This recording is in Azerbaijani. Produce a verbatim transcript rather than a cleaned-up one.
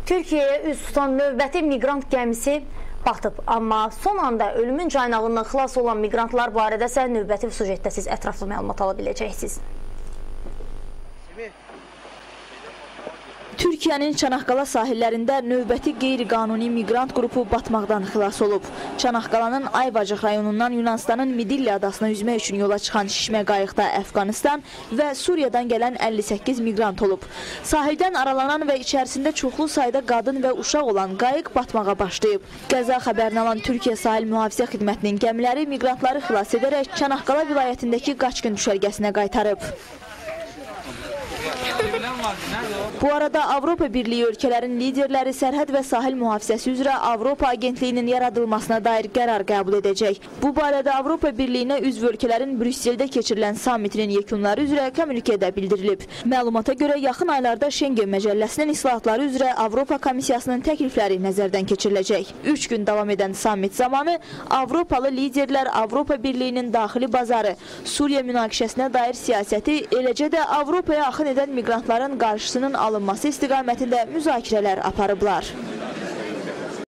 Türkiyəyə üz tutan növbəti miqrant gəmisi batıb. Amma son anda ölümün caynağından xilas olan miqrantlar barədə isə növbəti sujetdə siz ətraflı məlumat ala biləcəksiniz. Türkiyənin Çanaqqala sahillərində növbəti qeyri-qanuni miqrant qrupu batmaqdan xilas olub. Çanaqqalanın Ayvacıq rayonundan Yunanistanın Midilli adasına üzmək üçün yola çıxan şişmə qayıqda Əfqanistan və Suriyadan gələn əlli səkkiz miqrant olub. Sahildən aralanan və içərisində çoxlu sayda qadın və uşaq olan qayıq batmağa başlayıb. Qəza xəbərini alan Türkiyə Sahil Mühafizə Xidmətinin gəmiləri miqrantları xilas edərək Çanaqqala vilayətindəki Qaçqın düşərgəsinə qaytarıb. Bu arada Avropa Birliyi ölkələrin liderləri sərhəd və sahil mühafizəsi üzrə Avropa Agentliyinin yaradılmasına dair qərar qəbul edəcək. Bu barədə Avropa Birliyinə üzv ölkələrin Brüsseldə keçirilən sammitinin yekunları üzrə kommunikədə bildirilib. Məlumata görə yaxın aylarda Şengen məcəlləsinin islahatları üzrə Avropa Komissiyasının təklifləri nəzərdən keçiriləcək. Üç gün davam edən sammit zamanı Avropalı liderlər Avropa Birliyinin daxili bazarı, Suriya münaqişəsinə dair siyasəti, eləcə də Avropaya axın edən miqrantların qarşısının alınması istiqamətində müzakirələr aparıblar.